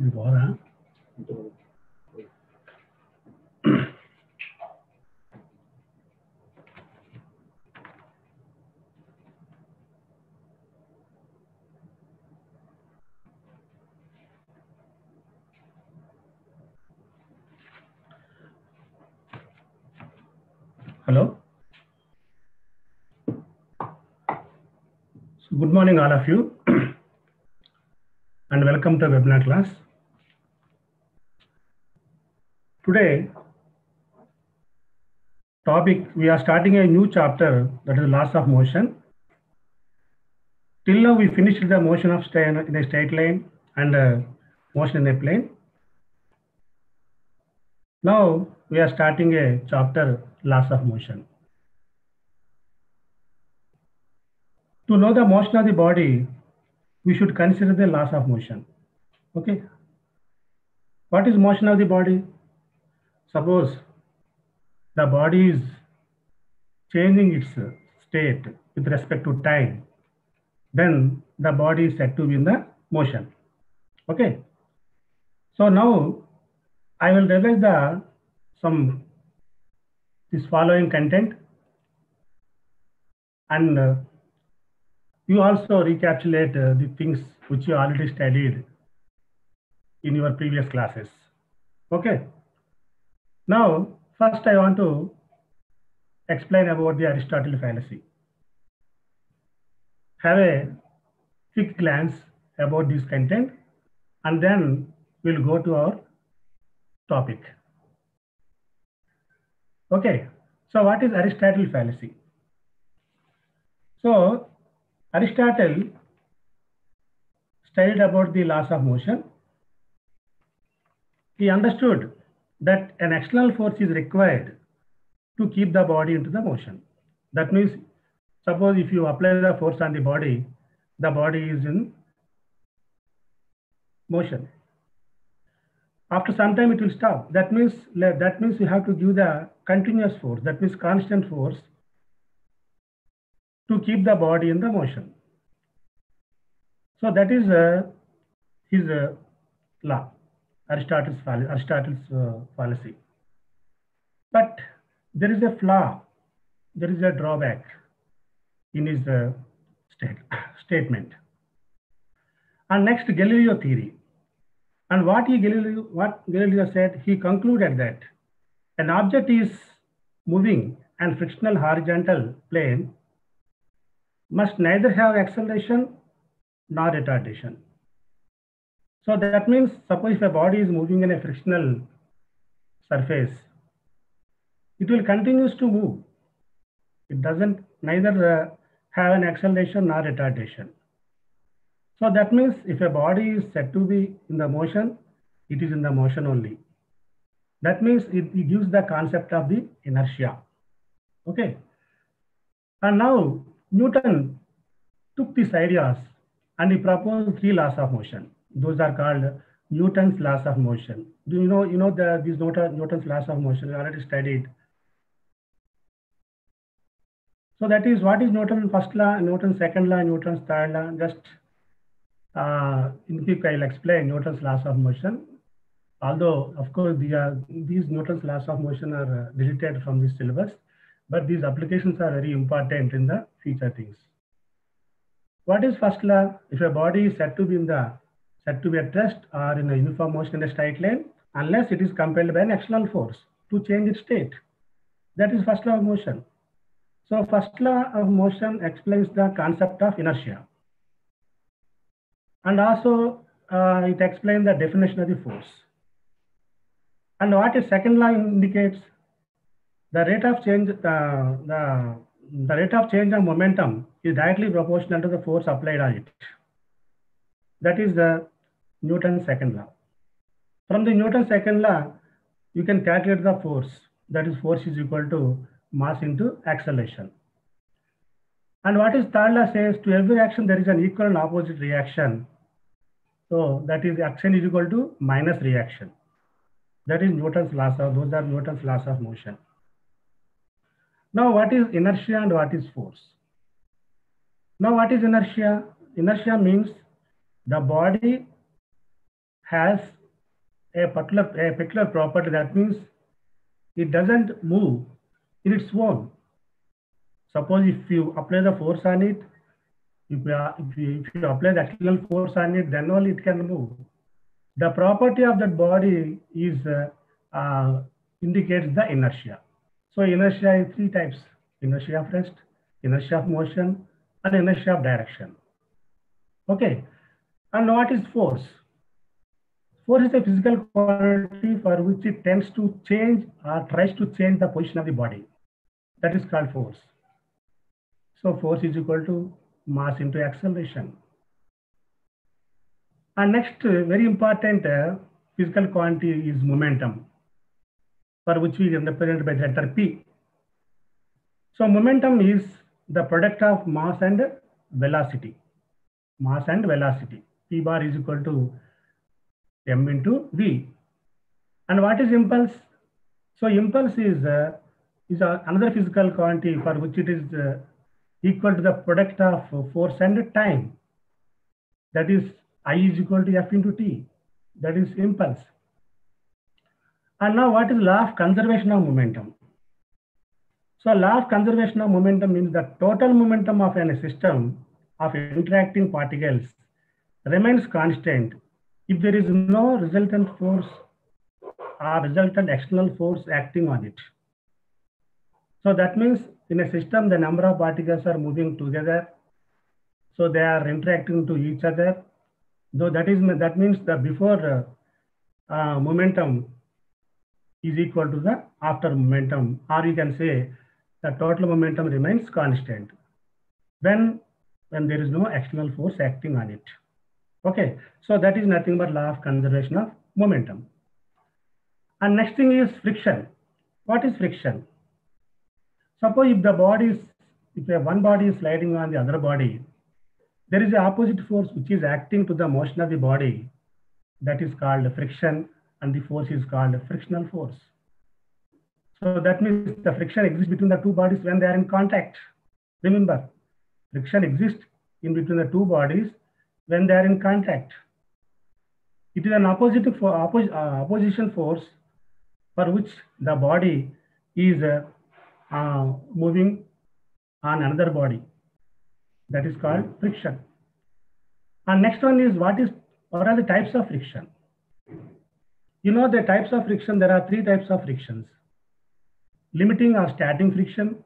Hello. So good morning, all of you, and welcome to webinar class. Today, topic, we are starting a new chapter, that is laws of motion. Till now, we finished the motion of in a straight line and motion in a plane. Now, we are starting a chapter, laws of motion. To know the motion of the body, we should consider the laws of motion. Okay. What is motion of the body? Suppose the body is changing its state with respect to time, then the body is said to be in the motion. Okay. So now I will revise this following content, and you also recapitulate the things which you already studied in your previous classes. Okay. Now, first I want to explain about the Aristotle fallacy. Have a quick glance about this content, and then we'll go to our topic. Okay. So what is Aristotle fallacy? So Aristotle studied about the laws of motion. He understood that an external force is required to keep the body into the motion. That means, suppose if you apply the force on the body is in motion. After some time it will stop. That means you have to give the continuous force, that means constant force, to keep the body in the motion. So that is his law, Aristotle's fallacy. But there is a flaw, there is a drawback in his statement. And next, Galileo theory. And what Galileo said, he concluded that an object is moving and frictional horizontal plane must neither have acceleration nor retardation. So that means, suppose if a body is moving in a frictional surface, it will continue to move. It doesn't neither have an acceleration nor retardation. So that means if a body is said to be in the motion, it is in the motion only. That means it gives the concept of the inertia. Okay. And now Newton took these ideas and he proposed 3 laws of motion. Those are called Newton's laws of motion. Do you know these Newton's laws of motion? We already studied. So that is, what is Newton's first law, Newton's second law, Newton's third law? Just in quick, I'll explain Newton's laws of motion. Although, of course, these Newton's laws of motion are deleted from the syllabus, but these applications are very important in the future things. What is first law? If a body is said to be at rest or in a uniform motion in a straight line, unless it is compelled by an external force to change its state. That is first law of motion. So first law of motion explains the concept of inertia. And also it explains the definition of the force. And what is second law indicates? The rate of change, the rate of change of momentum is directly proportional to the force applied on it. That is the Newton's second law. From the Newton's second law, you can calculate the force. That is, force is equal to mass into acceleration. And what is third law says? To every action there is an equal and opposite reaction. So that is, action is equal to minus reaction. That is Newton's laws of, those are Newton's laws of motion. Now what is inertia and what is force? Now what is inertia? Inertia means the body has a particular property. That means it doesn't move in its own. Suppose if you apply the force on it, if you apply the external force on it, then only it can move. The property of that body is indicates the inertia. So inertia is three types: inertia of rest, inertia of motion, and inertia of direction. Okay. And what is force? Force is a physical quantity for which it tends to change or tries to change the position of the body. That is called force. So force is equal to mass into acceleration. And next, very important physical quantity is momentum, for which we represent by the letter P. So momentum is the product of mass and velocity. Mass and velocity. P bar is equal to m into v. And what is impulse? So impulse is another physical quantity for which it is equal to the product of force and time. That is I is equal to F into T. That is impulse. And now what is law of conservation of momentum? So law of conservation of momentum means the total momentum of a system of interacting particles remains constant if there is no resultant force or resultant external force acting on it. So that means in a system, the number of particles are moving together. So they are interacting to each other. So that means the before momentum is equal to the after momentum, or you can say the total momentum remains constant when there is no external force acting on it. Okay, so that is nothing but law of conservation of momentum. And next thing is friction. What is friction? Suppose if one body is sliding on the other body, there is an opposite force which is acting to the motion of the body. That is called friction, and the force is called frictional force. So that means the friction exists between the two bodies when they are in contact. Remember, friction exists in between the two bodies when they are in contact. It is an opposition force for which the body is moving on another body. That is called friction. And next one is what are the types of friction? You know the types of friction, there are three types of frictions. Limiting or starting friction.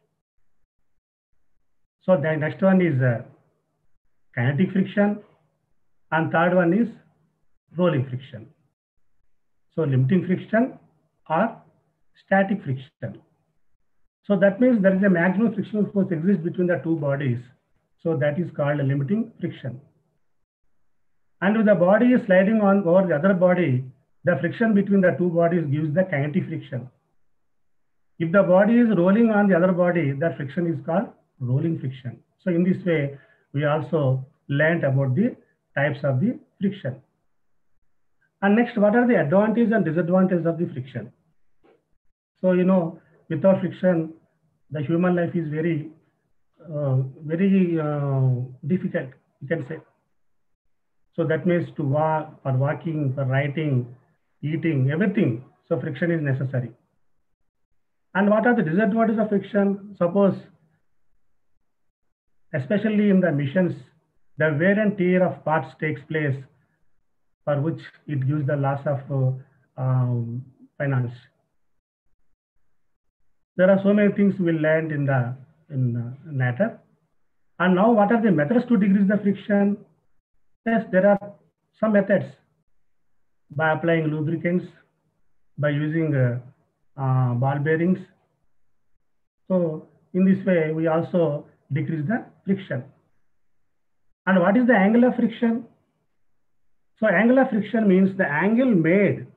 So the next one is kinetic friction, and third one is rolling friction. So limiting friction or static friction. So that means there is a maximum frictional force exists between the two bodies. So that is called a limiting friction. And if the body is sliding on over the other body, the friction between the two bodies gives the kinetic friction. If the body is rolling on the other body, that friction is called rolling friction. So in this way, we also learned about the types of the friction. And next, what are the advantages and disadvantages of the friction? So, without friction, the human life is very difficult, you can say. So that means to walk, for walking, for writing, eating, everything. So friction is necessary. And what are the disadvantages of friction? Suppose, especially in the missions, the wear and tear of parts takes place, for which it gives the loss of finance. There are so many things we learned in matter. And now what are the methods to decrease the friction? Yes, there are some methods by applying lubricants, by using ball bearings. So in this way, we also decrease the friction. And what is the angle of friction? So angle of friction means the angle made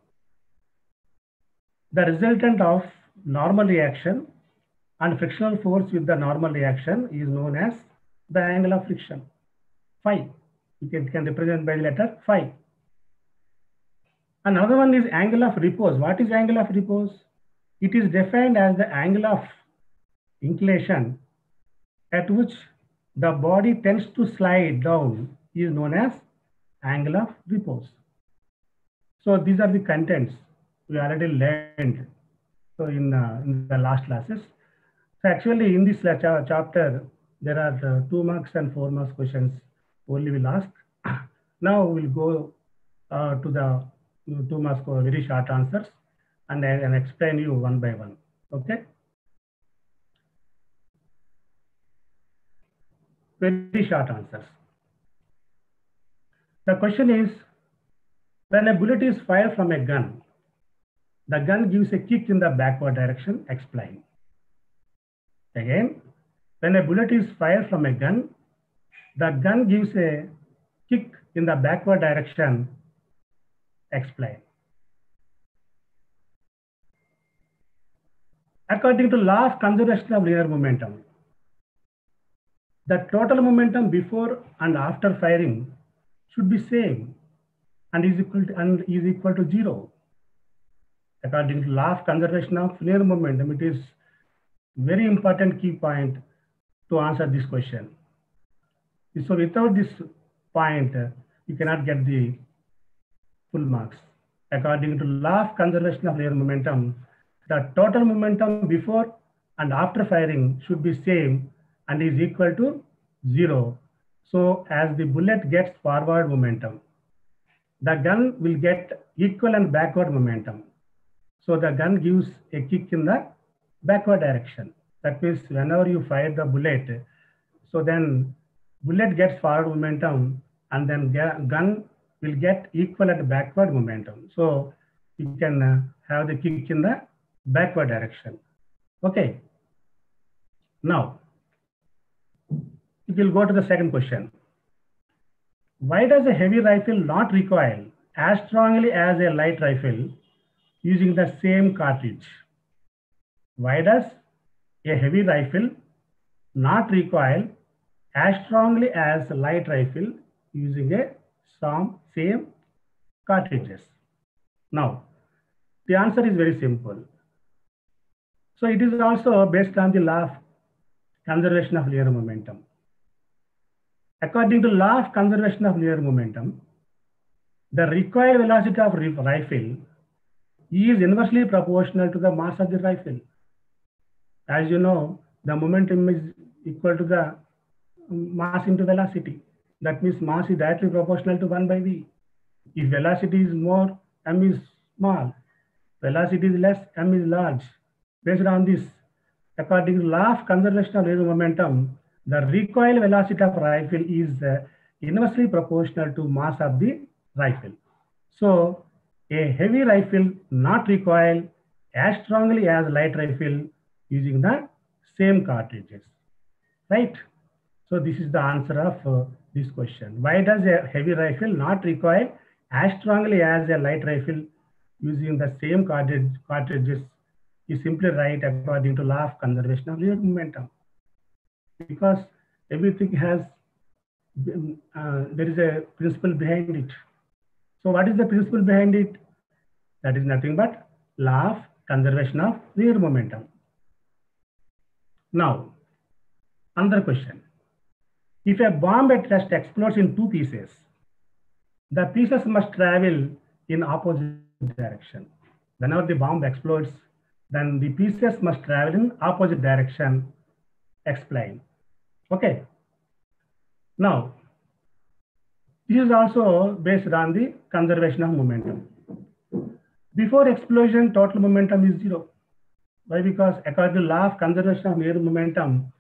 the resultant of normal reaction and frictional force with the normal reaction is known as the angle of friction, phi. You can represent by the letter phi. Another one is angle of repose. What is angle of repose? It is defined as the angle of inclination at which the body tends to slide down is known as angle of repose. So these are the contents we already learned. So in the last classes. So actually in this chapter, there are 2 marks and 4 marks questions only will ask. Now we'll go to the 2 marks very short answers and I can explain you one by one. Okay. Very short answers. The question is, when a bullet is fired from a gun, the gun gives a kick in the backward direction. Explain. Again, when a bullet is fired from a gun, the gun gives a kick in the backward direction. Explain. According to law of conservation of linear momentum, the total momentum before and after firing should be same and is equal to 0. According to law of conservation of linear momentum, it is very important key point to answer this question. So without this point, you cannot get the full marks. According to law of conservation of linear momentum, the total momentum before and after firing should be same and is equal to 0. So as the bullet gets forward momentum, the gun will get equal and backward momentum. So the gun gives a kick in the backward direction. That means whenever you fire the bullet, so then bullet gets forward momentum and then gun will get equal and backward momentum. So you can have the kick in the backward direction. Okay. Now, we will go to the second question. Why does a heavy rifle not recoil as strongly as a light rifle using the same cartridge? Why does a heavy rifle not recoil as strongly as a light rifle using a same cartridges? Now, the answer is very simple. So it is also based on the law of conservation of linear momentum. According to law of conservation of linear momentum, the recoil velocity of rifle is inversely proportional to the mass of the rifle. As you know, the momentum is equal to the mass into velocity. That means mass is directly proportional to 1 by v. If velocity is more, m is small. Velocity is less, m is large. Based on this, according to law of conservation of linear momentum, the recoil velocity of rifle is inversely proportional to mass of the rifle. So a heavy rifle not recoil as strongly as light rifle using the same cartridges, right? So this is the answer of this question. Why does a heavy rifle not recoil as strongly as a light rifle using the same cartridges? You simply write according to law of conservation of linear momentum. Because everything has, there is a principle behind it. So what is the principle behind it? That is nothing but law of conservation of linear momentum. Now, another question. If a bomb at rest explodes in 2 pieces, the pieces must travel in opposite direction. Whenever the bomb explodes, then the pieces must travel in opposite direction. Explain. Okay. Now, this is also based on the conservation of momentum. Before explosion, total momentum is 0. Why? Because according to law of conservation of linear momentum,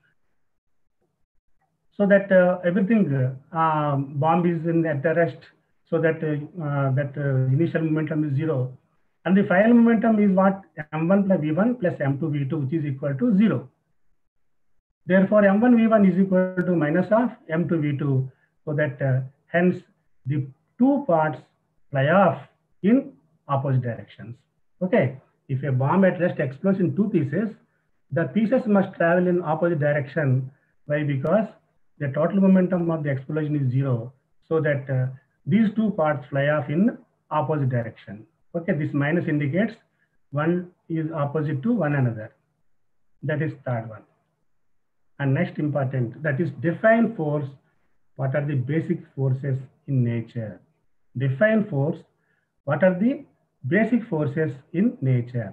so that everything bomb is at the rest, so that initial momentum is 0, and the final momentum is what? m1 plus v1 plus m2 v2, which is equal to 0. Therefore, m1 v1 is equal to minus of m2 v2, so that hence the 2 parts fly off in opposite directions. Okay, if a bomb at rest explodes in 2 pieces, the pieces must travel in opposite direction. Why? Because the total momentum of the explosion is 0, so that these 2 parts fly off in opposite direction. Okay, this minus indicates one is opposite to one another. That is third one. And next important, that is define force. What are the basic forces in nature? Define force. What are the basic forces in nature?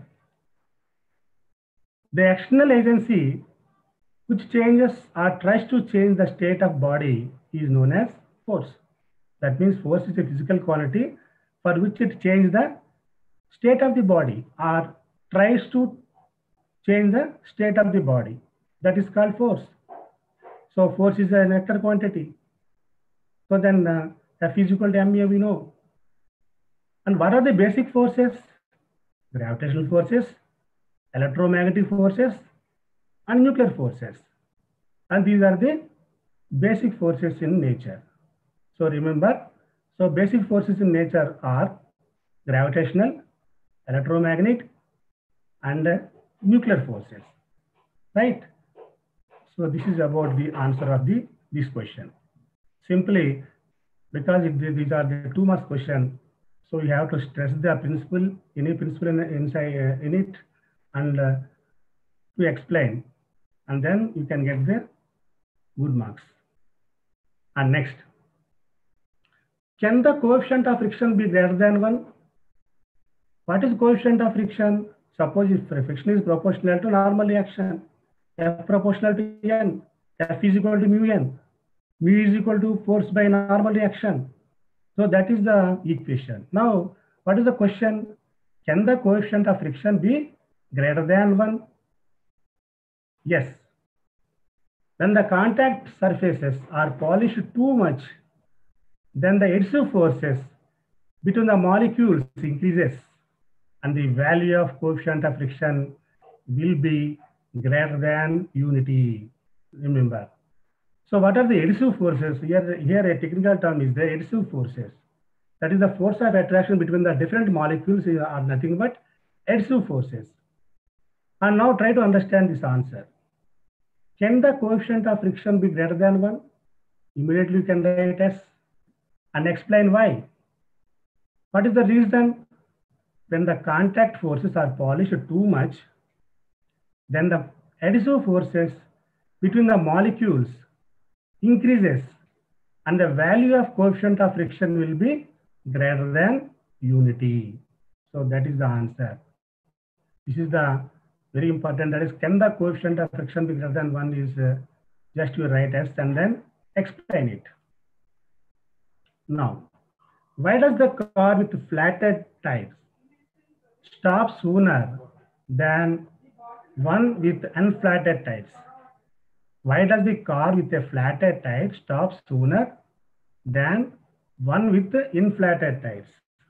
The external agency which changes or tries to change the state of body is known as force. That means force is a physical quality for which it changes the state of the body or tries to change the state of the body. That is called force. So force is an vector quantity. So then F is equal to ma, we know. And what are the basic forces? Gravitational forces, electromagnetic forces, and nuclear forces. And these are the basic forces in nature. So remember, so basic forces in nature are gravitational, electromagnetic, and nuclear forces, right? So this is about the answer of this question. Simply because these are the 2 marks question, so you have to stress the principle, any principle inside in it, and to explain, and then you can get the good marks. And next, can the coefficient of friction be greater than 1? What is coefficient of friction? Suppose if friction is proportional to normal reaction, F proportional to N, F is equal to mu N, mu is equal to force by normal reaction. So that is the equation. Now, what is the question? Can the coefficient of friction be greater than 1? Yes. When the contact surfaces are polished too much, then the adhesive forces between the molecules increases and the value of coefficient of friction will be greater than unity. Remember. So what are the adhesive forces? Here a technical term is the adhesive forces. That is the force of attraction between the different molecules are nothing but adhesive forces. And now try to understand this answer. Can the coefficient of friction be greater than 1? Immediately you can write S and explain why. What is the reason? When the contact forces are polished too much, then the adhesive forces between the molecules increases and the value of coefficient of friction will be greater than unity. So that is the answer. This is the very important, that is, can the coefficient of friction be greater than 1 is just you write S and then explain it. Now, why does the car with flatted tires stop sooner than one with unflatted tires? Why does the car with a flatted tire stop sooner than one with the inflated tires?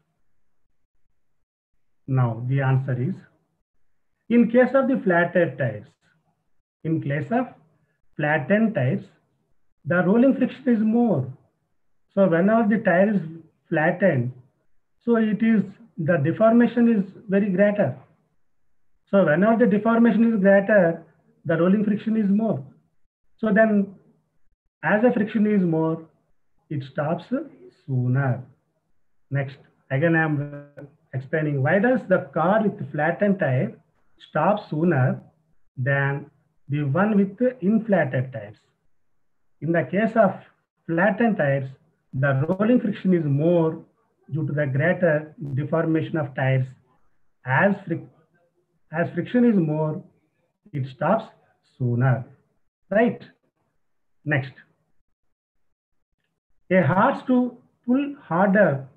Now, the answer is, in case of the flatted tires, in case of flattened tires, the rolling friction is more. So whenever the tire is flattened, so it is, the deformation is very greater. So whenever the deformation is greater, the rolling friction is more. So then, as the friction is more, it stops sooner. Next, again I am explaining why does the car with flattened tire stop sooner than the one with inflated tires. In the case of flattened tires, the rolling friction is more due to the greater deformation of tires. As friction is more, it stops sooner, right? Next, a horse to pull harder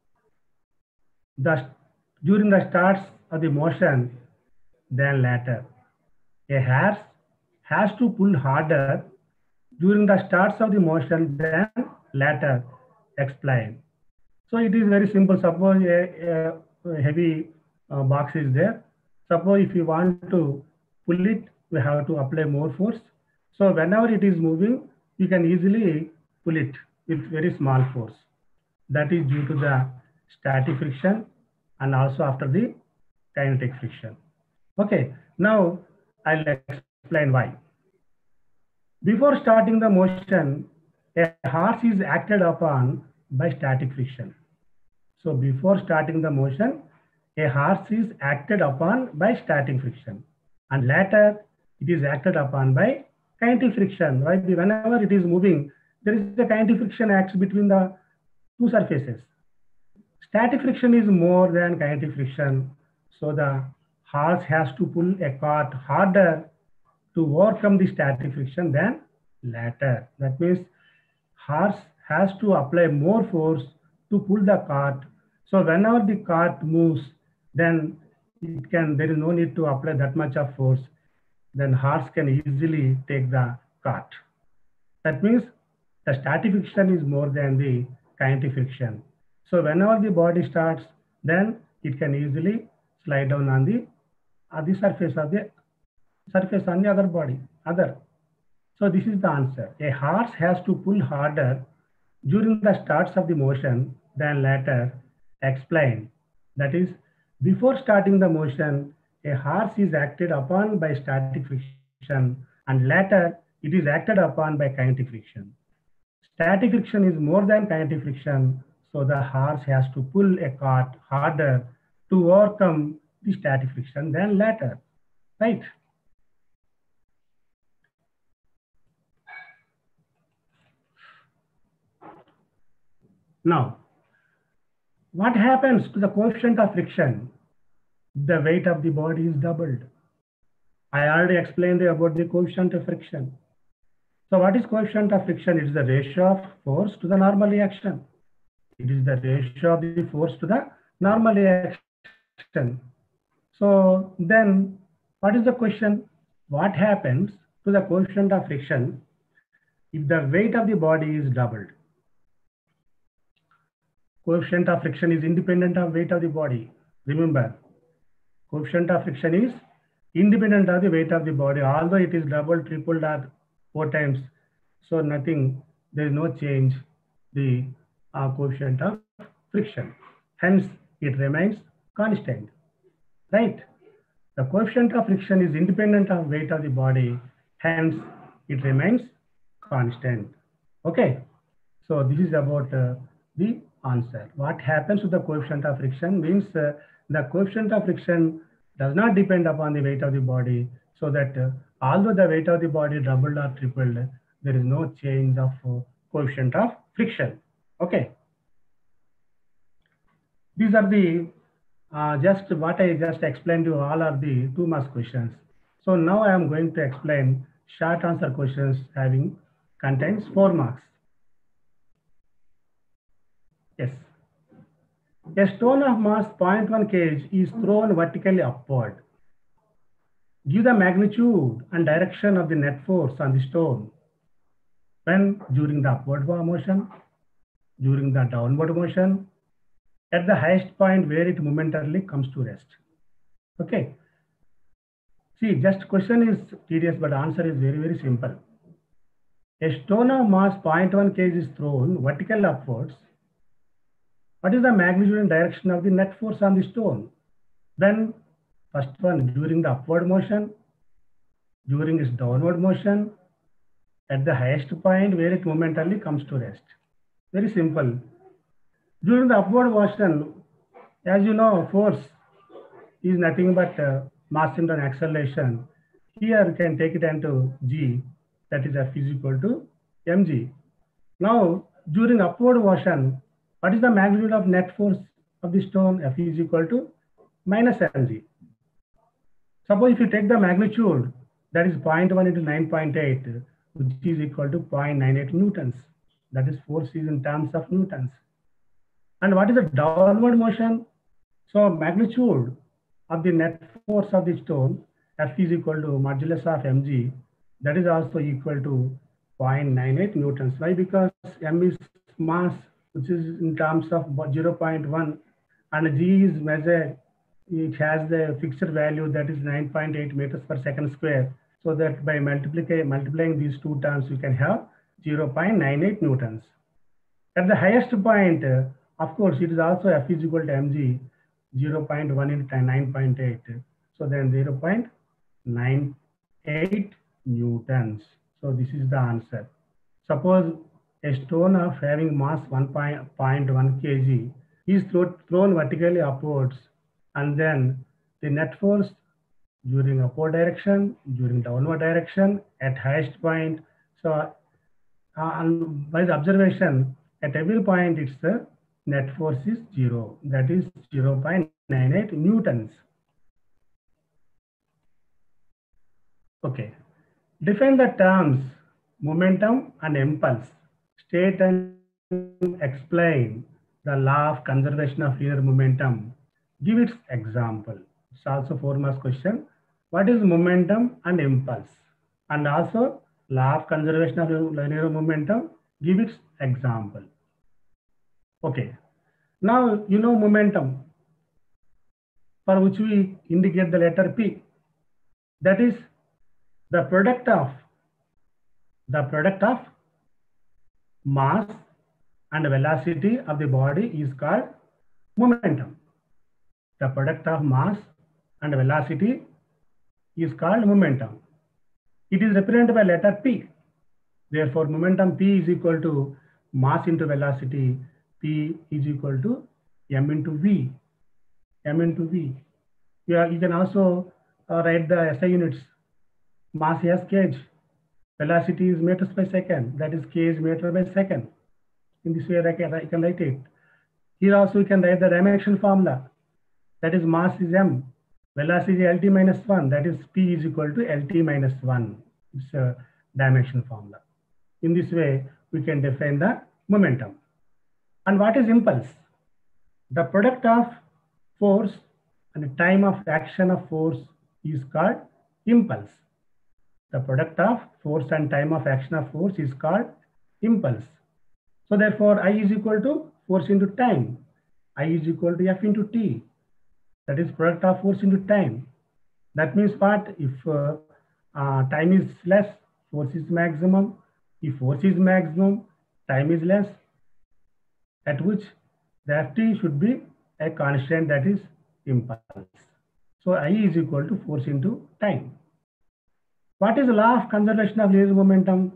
during the starts of the motion than later. A horse has to pull harder during the starts of the motion than later. Explain. So it is very simple. Suppose a heavy box is there. Suppose if you want to pull it, we have to apply more force. So whenever it is moving, you can easily pull it with very small force. That is due to the static friction and also after the kinetic friction. Okay, now I'll explain why. Before starting the motion, a horse is acted upon by static friction. So before starting the motion, a horse is acted upon by static friction, and later it is acted upon by kinetic friction. Right? Whenever it is moving, there is a kinetic friction acts between the two surfaces. Static friction is more than kinetic friction. So the horse has to pull a cart harder to overcome the static friction than latter. That means horse has to apply more force to pull the cart. So whenever the cart moves, then there is no need to apply that much of force. Then horse can easily take the cart. That means the static friction is more than the kinetic friction. So whenever the body starts, then it can easily slide down on the surface on the other body, other. So this is the answer. A horse has to pull harder during the starts of the motion than later. Explained. That is, before starting the motion, a horse is acted upon by static friction and later it is acted upon by kinetic friction. Static friction is more than kinetic friction, so the horse has to pull a cart harder to overcome the static friction than later, right? Now, what happens to the coefficient of friction? The weight of the body is doubled. I already explained about the coefficient of friction. So what is coefficient of friction? It is the ratio of force to the normal reaction. It is the ratio of the force to the normal reaction. So then what is the question? What happens to the coefficient of friction if the weight of the body is doubled? Coefficient of friction is independent of weight of the body. Remember, coefficient of friction is independent of the weight of the body, although it is doubled, tripled, or 4 times. So nothing, there is no change the coefficient of friction. Hence, it remains constant, right? The coefficient of friction is independent of weight of the body. Hence, it remains constant. Okay. So this is about the answer. What happens to the coefficient of friction means the coefficient of friction does not depend upon the weight of the body, so that although the weight of the body doubled or tripled, there is no change of coefficient of friction. Okay. These are the just what I just explained to you, all are the 2 marks questions. So now I am going to explain short answer questions having contains 4 marks. Yes. A stone of mass 0.1 kg is thrown vertically upward. Give the magnitude and direction of the net force on the stone when during the upward motion, during the downward motion, at the highest point where it momentarily comes to rest. Okay. See, just question is tedious, but answer is very, very simple. A stone of mass 0.1 kg is thrown vertically upwards. What is the magnitude and direction of the net force on the stone? Then first one, during the upward motion, during its downward motion, at the highest point where it momentarily comes to rest. Very simple. During the upward motion, as you know, force is nothing but mass into an acceleration. Here you can take it into G, that is F is equal to mg. Now, during upward motion, what is the magnitude of net force of the stone? F is equal to minus mg. Suppose if you take the magnitude, that is 0.1 into 9.8, which is equal to 0.98 newtons. That is force is in terms of newtons. And what is the downward motion? So magnitude of the net force of the stone, F is equal to modulus of mg, that is also equal to 0.98 newtons. Why? Because m is mass, which is in terms of 0.1, and g is measured, it has the fixed value, that is 9.8 meters per second square. So that by multiplying these 2 terms, you can have 0.98 newtons. At the highest point, of course, it is also F is equal to mg, 0.1 into 9.8. So then 0.98 newtons. So this is the answer. Suppose a stone of having mass 1.1 kg is thrown vertically upwards, and then the net force during upward direction, during downward direction, at highest point. So by the observation, at every point it's net force is 0, that is 0.98 newtons. Okay, define the terms momentum and impulse. State and explain the law of conservation of linear momentum. Give its example. It's also 4 marks question. What is momentum and impulse? And also law of conservation of linear momentum. Give its example. Okay. Now you know momentum, for which we indicate the letter P. That is the product of mass and velocity of the body is called momentum. The product of mass and velocity is called momentum. It is represented by letter P. Therefore, momentum P is equal to mass into velocity. P is equal to m into v. M into v. You can also write the SI units. Mass is kg. Velocity is meters per second. That is k is meter by second. In this way, I can write it. Here also you can write the dimension formula. That is mass is m. Velocity is LT minus 1. That is P is equal to LT minus 1. It's a dimension formula. In this way, we can define the momentum. And what is impulse? The product of force and the time of action of force is called impulse. The product of force and time of action of force is called impulse. So therefore, I is equal to force into time. I is equal to F into T. That is product of force into time. That means what? If time is less, force is maximum. If force is maximum, time is less, at which the Ft should be a constant, that is impulse. So I is equal to force into time. What is the law of conservation of linear momentum?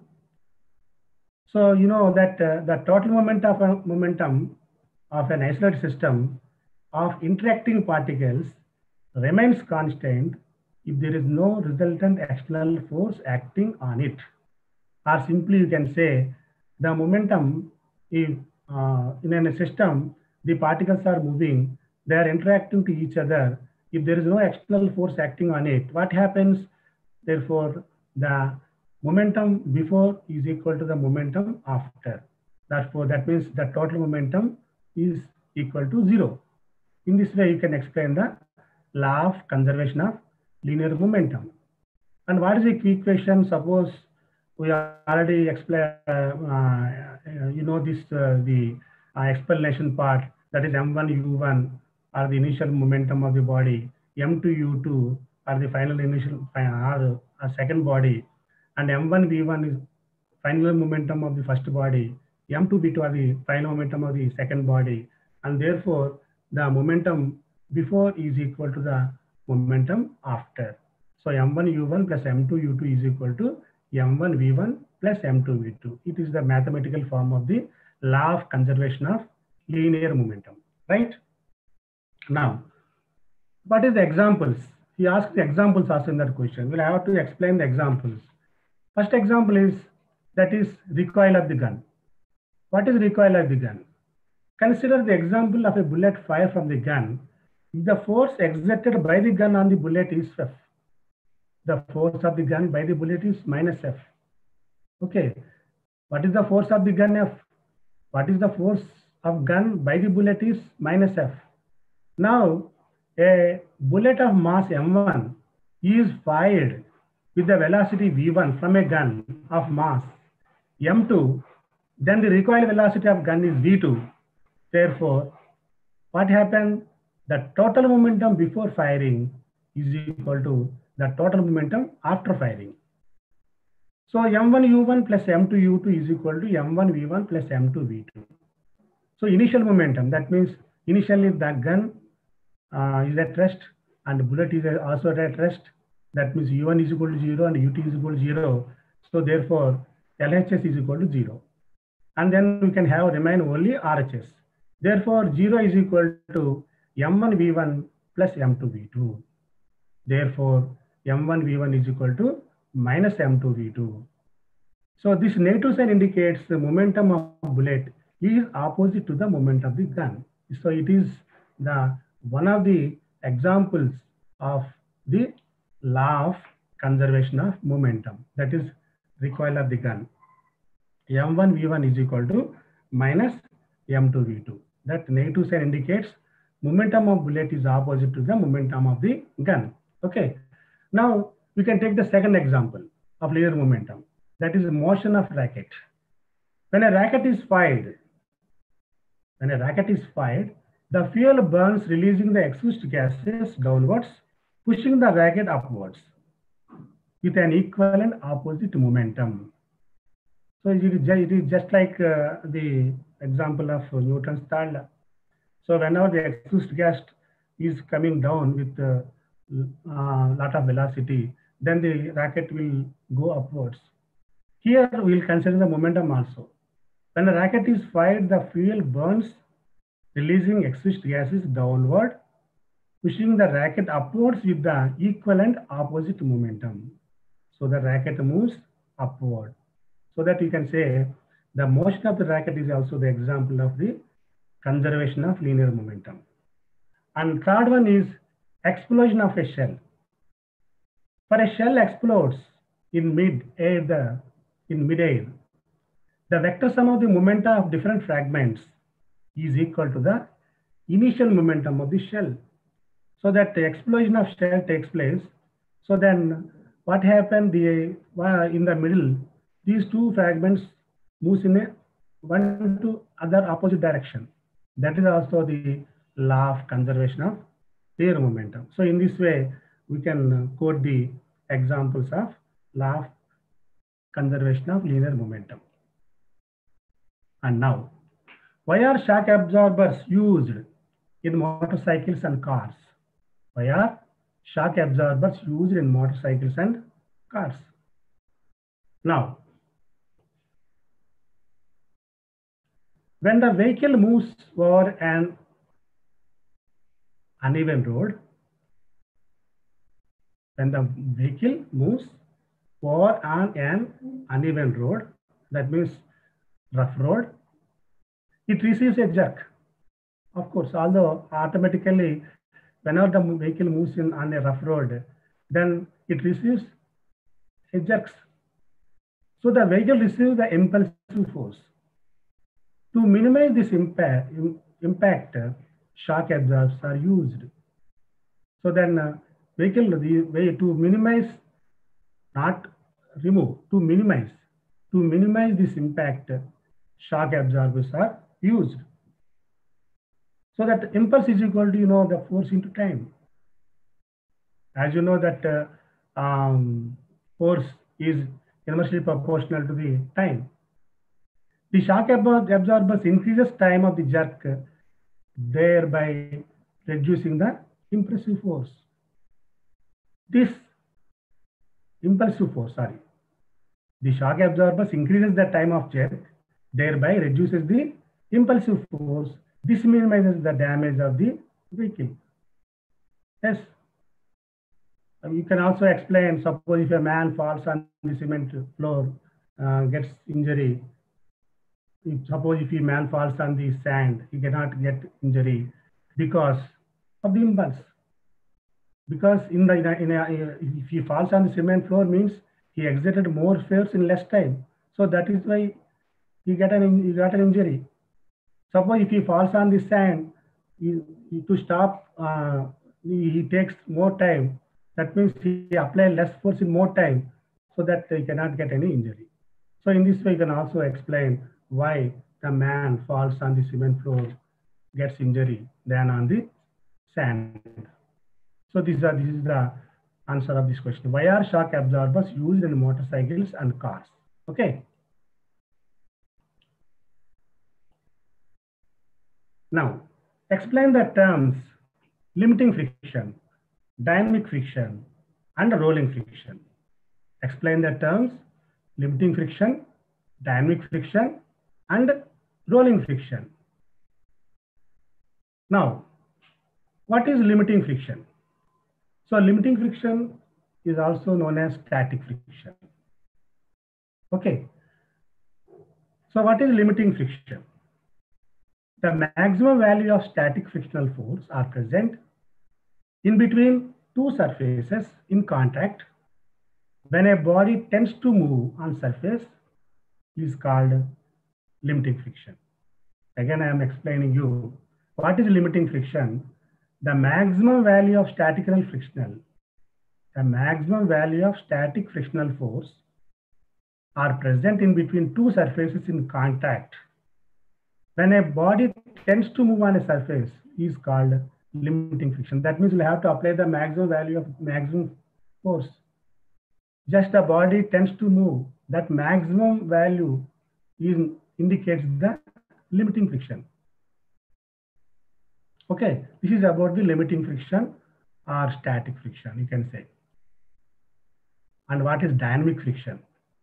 So you know that the total momentum of an isolated system of interacting particles remains constant if there is no resultant external force acting on it. Or simply you can say the momentum, if in a system the particles are moving, they are interacting to each other. If there is no external force acting on it, what happens? Therefore, the momentum before is equal to the momentum after. Therefore, that means the total momentum is equal to 0. In this way, you can explain the law of conservation of linear momentum. And what is the equation? Suppose we already explained, you know this, the explanation part, that is m1 u1 are the initial momentum of the body, m2 u2 are the final initial or second body, and m1 v1 is final momentum of the first body, m2 v2 are the final momentum of the second body, and therefore the momentum before is equal to the momentum after. So m1 u1 plus m2 u2 is equal to m1 v1 plus m2 v2. It is the mathematical form of the law of conservation of linear momentum, right? Now, what is the examples? He asked the examples also in that question. We'll have to explain the examples. First example is, that is recoil of the gun. What is recoil of the gun? Consider the example of a bullet fired from the gun. If the force exerted by the gun on the bullet is F, the force of the gun by the bullet is minus F. Okay. What is the force of the gun F? What is the force of gun by the bullet is minus F. Now, a bullet of mass m1 is fired with the velocity v1 from a gun of mass m2, then the recoil velocity of gun is v2. Therefore, what happened? The total momentum before firing is equal to the total momentum after firing. So m1 u1 plus m2 u2 is equal to m1 v1 plus m2 v2. So initial momentum, that means initially the gun is at rest and the bullet is also at rest. That means u1 is equal to 0 and ut is equal to 0. So therefore, LHS is equal to 0. And then we can have remain only RHS. Therefore, 0 is equal to m1 v1 plus m2 v2. Therefore, m1 v1 is equal to minus m2 v2. So this negative sign indicates the momentum of bullet is opposite to the moment of the gun. So it is the one of the examples of the law of conservation of momentum, that is recoil of the gun. M1 V1 is equal to minus M2 V2. That negative sign indicates momentum of bullet is opposite to the momentum of the gun. Okay. Now we can take the second example of linear momentum, that is motion of racket. When a racket is fired, the fuel burns, releasing the exhaust gases downwards, pushing the racket upwards with an equivalent opposite momentum. So it is just like the example of Newton's third law. So whenever the exhaust gas is coming down with a lot of velocity, then the racket will go upwards. Here we will consider the momentum also. When a racket is fired, the fuel burns, releasing exhaust gases downward, pushing the racket upwards with the equivalent opposite momentum. So the racket moves upward. So that you can say the motion of the racket is also the example of the conservation of linear momentum. And third one is explosion of a shell. For a shell explodes in midair, the vector sum of the momenta of different fragments is equal to the initial momentum of the shell. So that the explosion of shell takes place. So then what happened in the middle, these two fragments moves in a one to other opposite direction. That is also the law of conservation of linear momentum. So in this way, we can quote the examples of law of conservation of linear momentum. And now, why are shock absorbers used in motorcycles and cars? Why are shock absorbers used in motorcycles and cars? Now, when the vehicle moves over an uneven road, that means rough road, it receives a jerk. Of course, although automatically, whenever the vehicle moves on a rough road, then it receives a jerk. So the vehicle receives the impulsive force. To minimize this impact, shock absorbers are used. So then to minimize, not remove, to minimize this impact, shock absorbers are used. So that impulse is equal to, the force into time. As you know that force is inversely proportional to the time. The shock absorbers increases time of the jerk, thereby reducing the impulsive force. The shock absorbers increases the time of jerk, thereby reduces the impulsive force. This minimizes the damage of the vehicle. Yes. You can also explain, suppose if a man falls on the cement floor, gets injury. Suppose if a man falls on the sand, he cannot get injury because of the impulse. Because if he falls on the cement floor, means he exerted more force in less time. So that is why he got an injury. Suppose if he falls on the sand, to stop, he takes more time. That means he applies less force in more time, so that he cannot get any injury. So in this way, you can also explain why the man falls on the cement floor, gets injury than on the sand. So this is the answer of this question. Why are shock absorbers used in motorcycles and cars? Okay. Now, explain the terms limiting friction, dynamic friction, and rolling friction. Explain the terms limiting friction, dynamic friction, and rolling friction. Now, what is limiting friction? So limiting friction is also known as static friction. Okay. So what is limiting friction? The maximum value of static frictional force are present in between two surfaces in contact when a body tends to move on surface is called limiting friction. Again, I am explaining you what is limiting friction. The maximum value of static frictional force are present in between two surfaces in contact when a body tends to move on a surface is called limiting friction. That means we have to apply the maximum value of maximum force. Just the body tends to move, that maximum value indicates the limiting friction. Okay, this is about the limiting friction or static friction, you can say. And what is dynamic friction?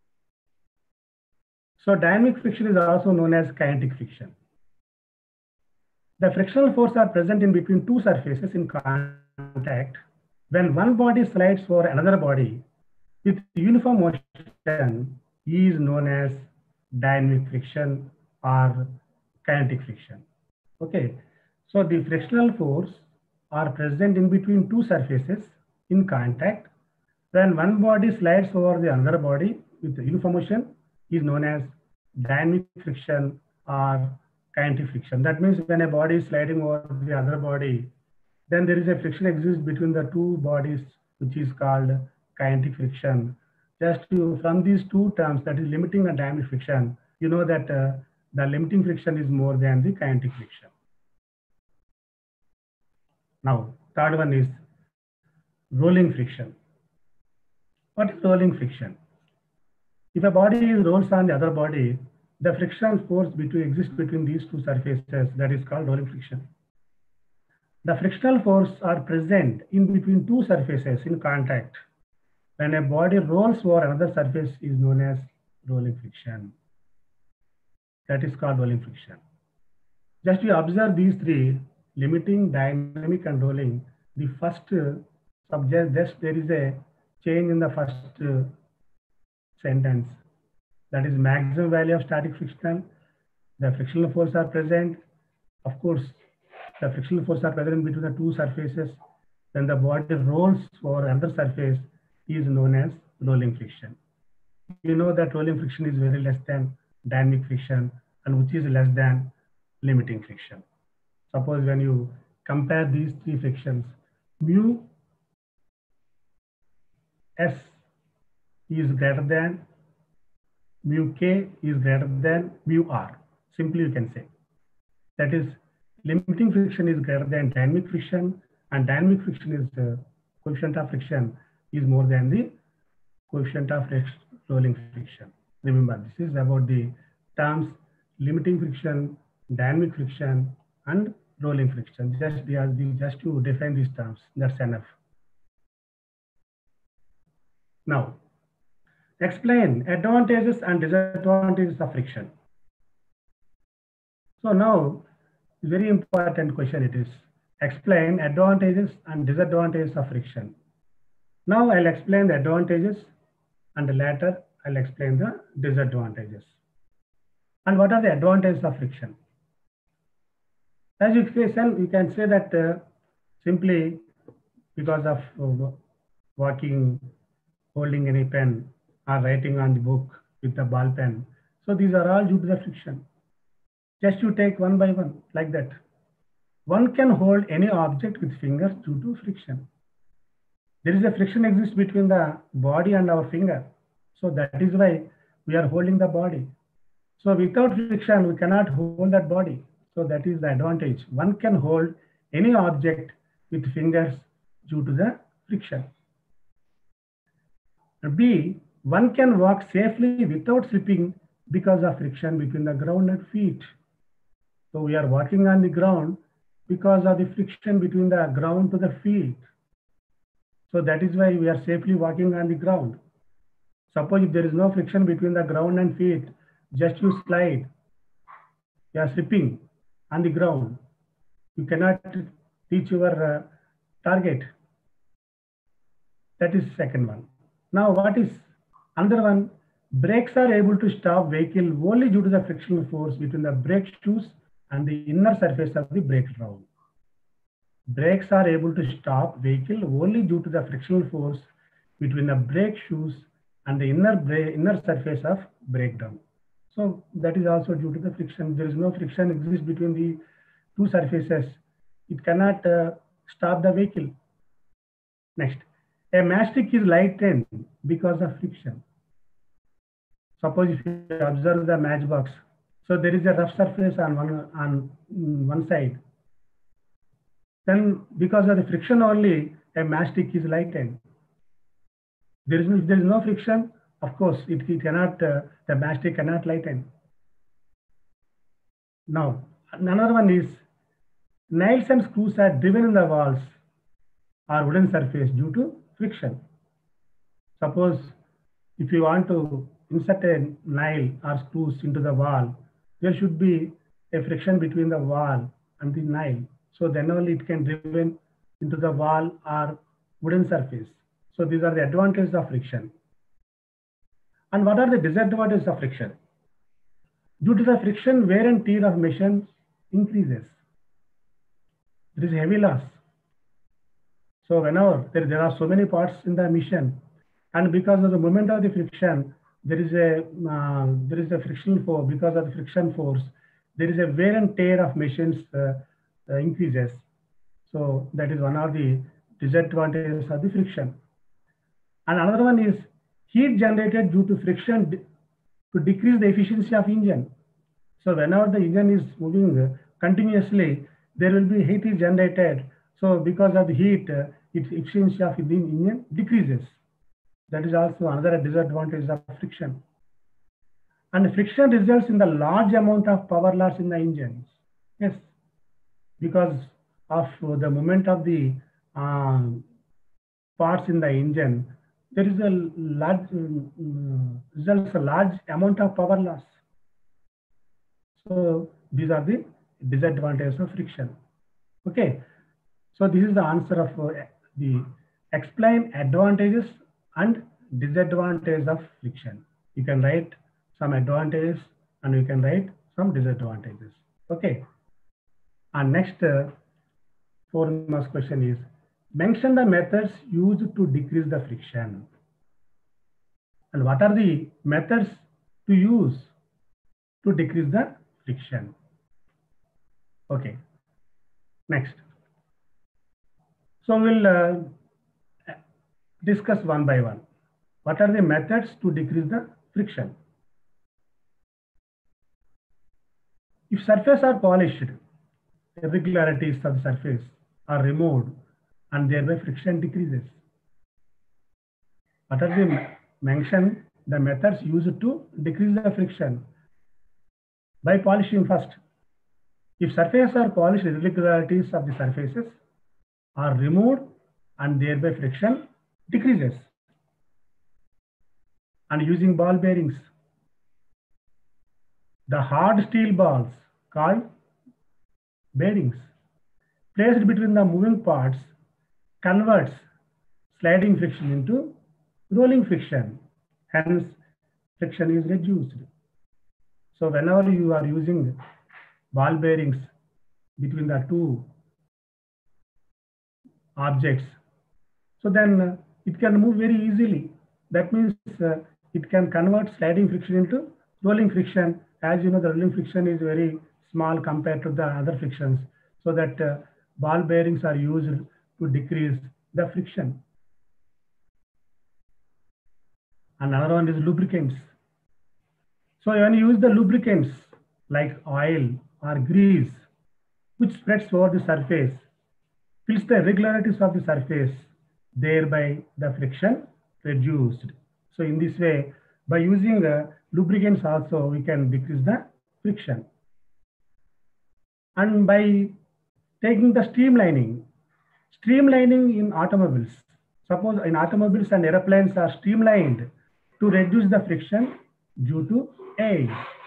So dynamic friction is also known as kinetic friction. The frictional forces are present in between two surfaces in contact when one body slides over another body with uniform motion is known as dynamic friction or kinetic friction. Okay, so the frictional force are present in between two surfaces in contact when one body slides over the another body with uniform motion is known as dynamic friction or kinetic friction. That means when a body is sliding over the other body, then there is a friction exists between the two bodies, which is called kinetic friction. Just from these two terms, that is limiting and dynamic friction, you know that the limiting friction is more than the kinetic friction. Now, third one is rolling friction. What is rolling friction? If a body rolls on the other body, the frictional force exists between these two surfaces, that is called rolling friction. The frictional force are present in between two surfaces in contact. When a body rolls over another surface is known as rolling friction. That is called rolling friction. Just you observe these three, limiting, dynamic, and rolling. The first subject, just there is a change in the first sentence. That is maximum value of static friction. The frictional force are present. Of course, the frictional force are present between the two surfaces. When the body rolls over another surface is known as rolling friction. You know that rolling friction is very less than dynamic friction and which is less than limiting friction. Suppose when you compare these three frictions, mu s is greater than mu k is greater than mu r. Simply you can say. That is, limiting friction is greater than dynamic friction, and dynamic friction is the coefficient of friction is more than the coefficient of rolling friction. Remember, this is about the terms limiting friction, dynamic friction, and rolling friction. Just to define these terms, that's enough. Now, explain advantages and disadvantages of friction. So now, very important question it is. Explain advantages and disadvantages of friction. Now I'll explain the advantages and later I'll explain the disadvantages. And what are the advantages of friction? As you can say that simply because of walking, holding any pen or writing on the book with a ball pen. So these are all due to the friction. Just you take one by one like that. One can hold any object with fingers due to friction. There is a friction exists between the body and our finger. So that is why we are holding the body. So without friction, we cannot hold that body. So that is the advantage. One can hold any object with fingers due to the friction. B, one can walk safely without slipping because of friction between the ground and feet. So we are walking on the ground because of the friction between the ground to the feet. So that is why we are safely walking on the ground. Suppose if there is no friction between the ground and feet, just you slide, you are slipping on the ground. You cannot reach your target. That is second one. Now what is another one? Brakes are able to stop vehicle only due to the frictional force between the brake shoes and the inner surface of the brake drum. Brakes are able to stop vehicle only due to the frictional force between the brake shoes and the inner surface of brake drum. So that is also due to the friction. There is no friction exists between the two surfaces. It cannot stop the vehicle. Next, a matchstick is lightened because of friction. Suppose if you observe the matchbox, so there is a rough surface on one side. Then because of the friction only, a matchstick is lightened. If there is no friction, of course, it cannot, the matchstick cannot lighten. Now, another one is nails and screws are driven in the walls or wooden surface due to friction. Suppose if you want to insert a nail or screws into the wall, there should be a friction between the wall and the nail. So then only it can driven into the wall or wooden surface. So these are the advantages of friction. And what are the disadvantages of friction? Due to the friction, wear and tear of machines increases. There is heavy loss. So whenever there are so many parts in the machine, and because of the moment of the friction, there is a friction force. Because of the friction force, there is a wear and tear of machines increases. So that is one of the disadvantages of the friction. And another one is heat generated due to friction to decrease the efficiency of engine. So whenever the engine is moving continuously, there will be heat is generated. So because of the heat, its efficiency of the engine decreases. That is also another disadvantage of friction. And friction results in the large amount of power loss in the engines. Yes, because of the movement of the parts in the engine, there is a large results a large amount of power loss. So these are the disadvantages of friction. Okay, so this is the answer of the explain advantages and disadvantages of friction. You can write some advantages and you can write some disadvantages. Okay, and next 4 marks question is mention the methods used to decrease the friction. And what are the methods to use to decrease the friction? Okay, next. So we'll discuss one by one. What are the methods to decrease the friction? If surface are polished, irregularities of the surface are removed and thereby friction decreases. What are the mention the methods used to decrease the friction? By polishing first. If surface are polished, irregularities of the surfaces are removed and thereby friction decreases. And using ball bearings. The hard steel balls called bearings placed between the moving parts converts sliding friction into rolling friction. Hence, friction is reduced. So whenever you are using ball bearings between the two objects, so then it can move very easily. That means it can convert sliding friction into rolling friction. As you know, the rolling friction is very small compared to the other frictions. So that ball bearings are used to decrease the friction. Another one is lubricants. So when you use the lubricants like oil or grease, which spreads over the surface, fills the irregularities of the surface, thereby the friction reduced. So in this way, by using lubricants also, we can decrease the friction. And by taking the streamlining in automobiles. Suppose in automobiles and airplanes are streamlined to reduce the friction due to air.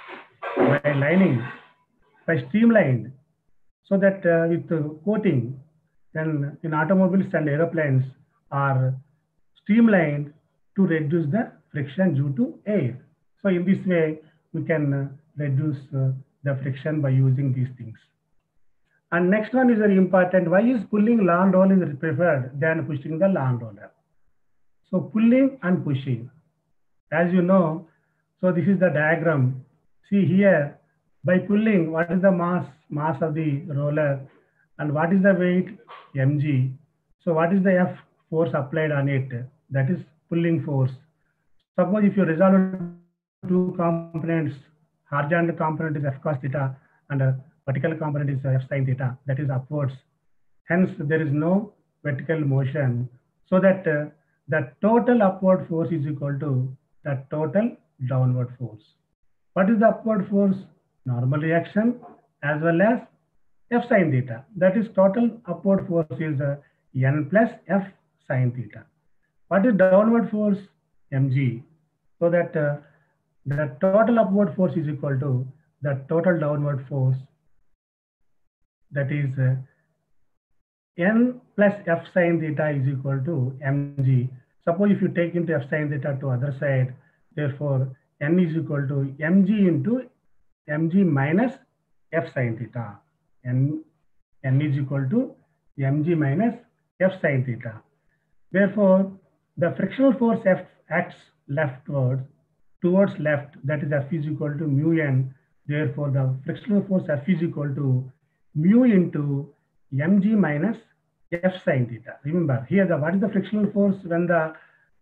By streamlined, so that with coating, then in automobiles and airplanes are streamlined to reduce the friction due to air. So in this way, we can reduce the friction by using these things. And next one is very important. Why is pulling lawn roller is preferred than pushing the lawn roller? So pulling and pushing, as you know, so this is the diagram. See here, by pulling, what is the mass of the roller, and what is the weight, mg. So what is the F force applied on it? That is pulling force. Suppose if you resolve two components, horizontal component is F cos theta and vertical component is F sin theta, that is upwards. Hence, there is no vertical motion. So that the total upward force is equal to the total downward force. What is the upward force? Normal reaction as well as F sin theta. That is total upward force is N plus F sin theta. What is downward force? Mg. So that the total upward force is equal to the total downward force, that is N plus F sin theta is equal to mg. Suppose if you take into F sin theta to other side, therefore N is equal to mg into mg minus F sin theta. N is equal to mg minus F sin theta. Therefore, the frictional force F acts leftward towards left, that is F is equal to mu n. Therefore, the frictional force F is equal to mu into mg minus F sin theta. Remember here, what is the frictional force when the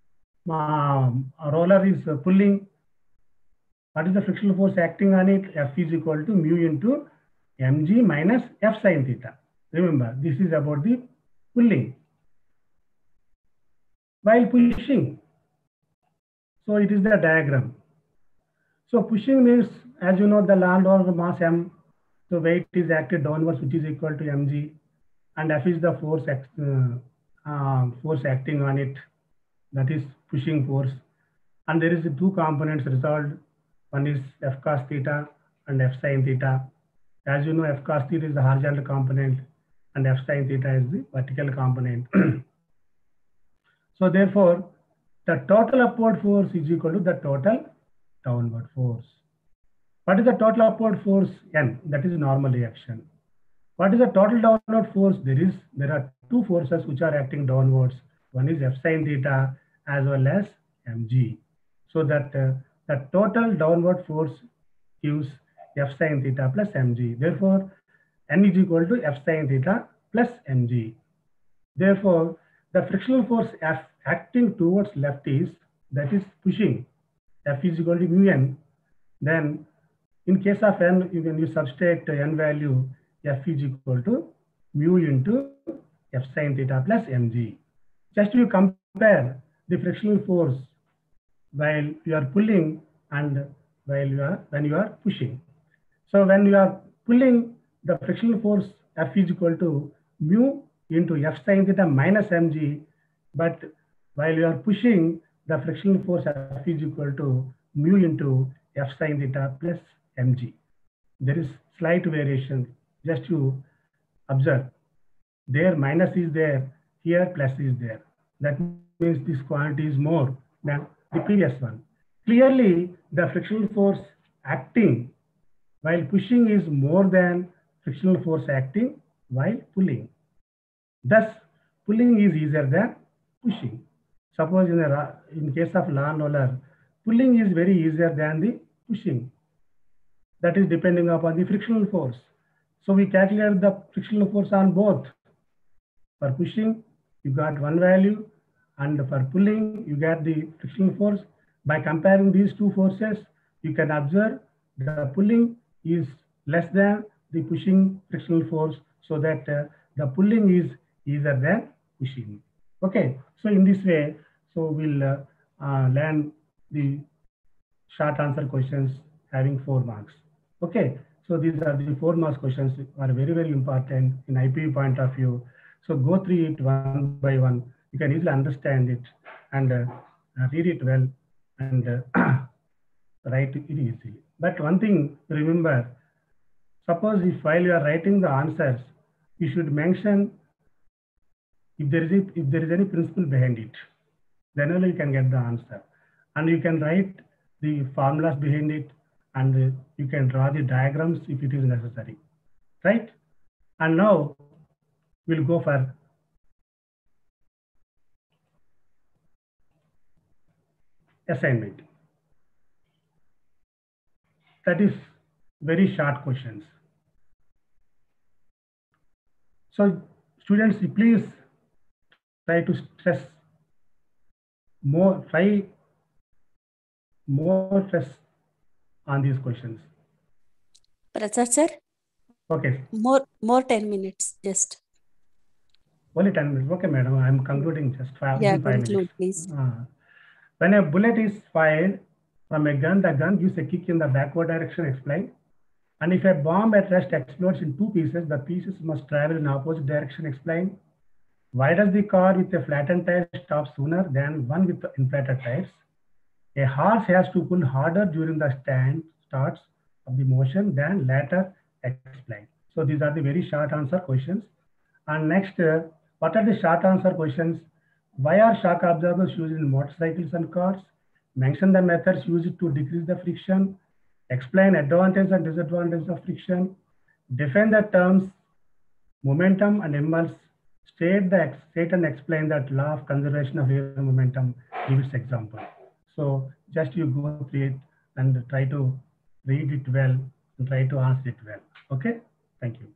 roller is pulling? What is the frictional force acting on it? F is equal to mu into mg minus F sin theta. Remember, this is about the pulling. While pushing, so it is the diagram. So pushing means, as you know, the land or the mass m, so weight is acted downwards, which is equal to mg, and F is the force acting on it, that is pushing force. And there is two components resolved. One is F cos theta and F sin theta. As you know, F cos theta is the horizontal component and F sin theta is the vertical component. So therefore, the total upward force is equal to the total downward force. What is the total upward force? N, that is normal reaction. What is the total downward force? There are two forces which are acting downwards. One is F sin theta as well as mg. So that the total downward force gives F sin theta plus mg. Therefore, N is equal to F sin theta plus mg. Therefore, the frictional force F acting towards left is, that is pushing. F is equal to mu n. Then in case of n, when you substitute n value, F is equal to mu into F sin theta plus mg. Just you compare the frictional force while you are pulling and when you are pushing. So when you are pulling, the frictional force F is equal to mu into F sin theta minus mg, but while you are pushing, the frictional force F is equal to mu into F sin theta plus mg. There is slight variation. Just you observe. There minus is there, here plus is there. That means this quantity is more than the previous one. Clearly, the frictional force acting while pushing is more than frictional force acting while pulling. Thus, pulling is easier than pushing. Suppose in case of lawn roller, pulling is very easier than the pushing. That is depending upon the frictional force. So we calculate the frictional force on both. For pushing, you got one value, and for pulling, you get the frictional force. By comparing these two forces, you can observe the pulling is less than the pushing frictional force, so that the pulling is easier than pushing. Okay, so in this way, so we'll learn the short answer questions having 4 marks. Okay, so these are the 4 marks questions are very, very important in IPV point of view. So go through it one by one. You can easily understand it and read it well and write it easily. But one thing remember, suppose if while you are writing the answers, you should mention if there is any principle behind it, then only you can get the answer. And you can write the formulas behind it and you can draw the diagrams if it is necessary, right? And now we'll go for assignment. That is very short questions. So students, please try to stress more, try more stress on these questions. Prasad sir, Okay, more 10 minutes just. only 10 minutes. Okay, madam, I'm concluding just Yeah, within 5 minutes. conclude, please. When a bullet is fired from a gun, the gun gives a kick in the backward direction, explain. And if a bomb at rest explodes in two pieces, the pieces must travel in opposite direction, explain. Why does the car with a flattened tire stop sooner than one with inflated tires? A horse has to pull harder during the starts of the motion than later, explain. So these are the very short answer questions. And next, what are the short answer questions? Why are shock absorbers used in motorcycles and cars? Mention the methods used to decrease the friction. Explain advantages and disadvantages of friction. Define the terms momentum and impulse. State and explain that law of conservation of air momentum. Give its example. So just you go through it and try to read it well and try to answer it well. Okay? Thank you.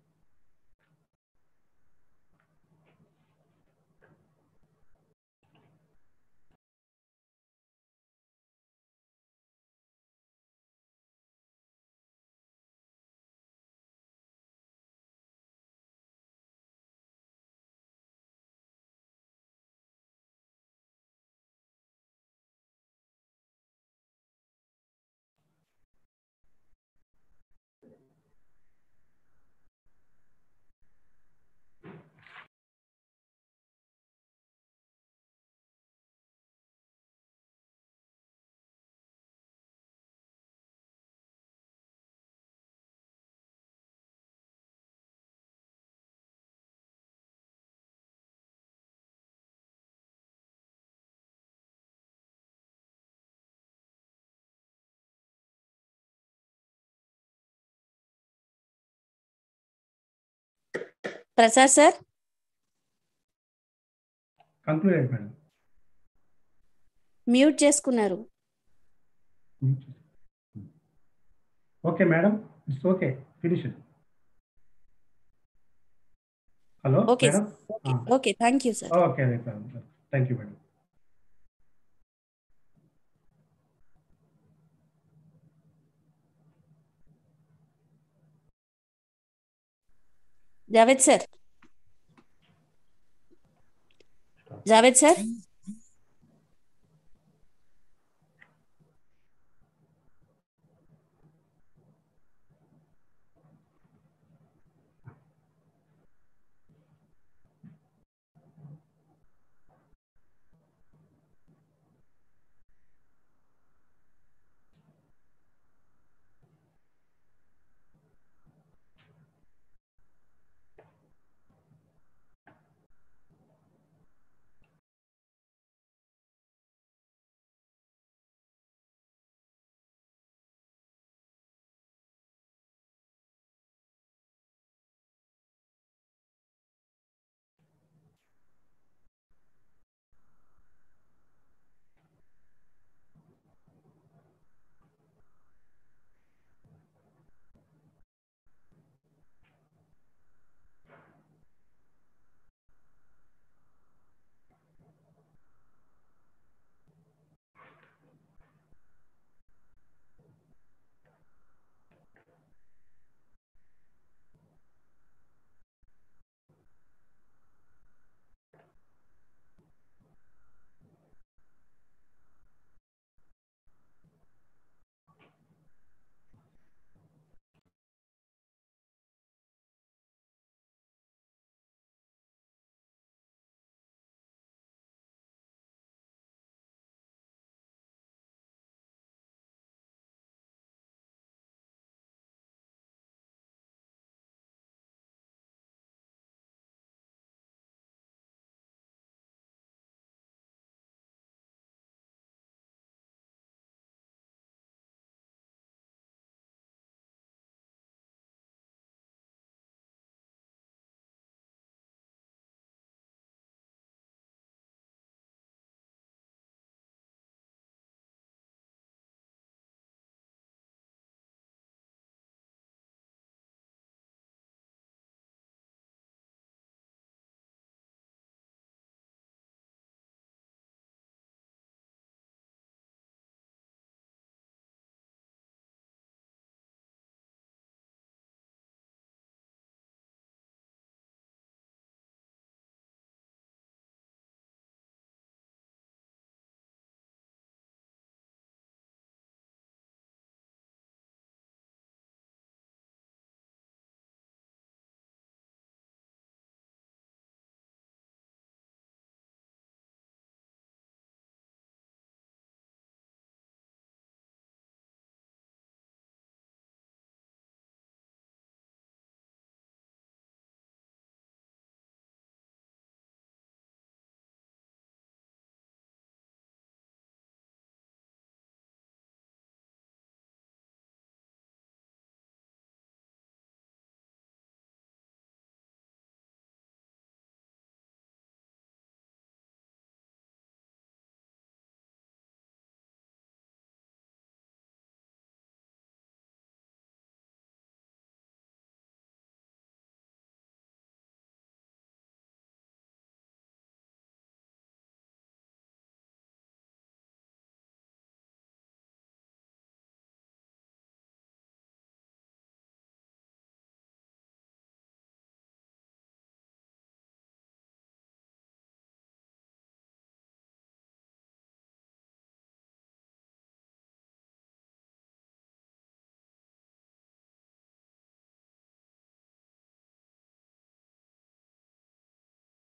Prasad sir, Conclude, madam. Mute చేసుకున్నారు. Okay, madam. It's okay. Finish it. Hello, Okay, madam? okay, thank you sir. Okay, thank you, madam. Javed sir.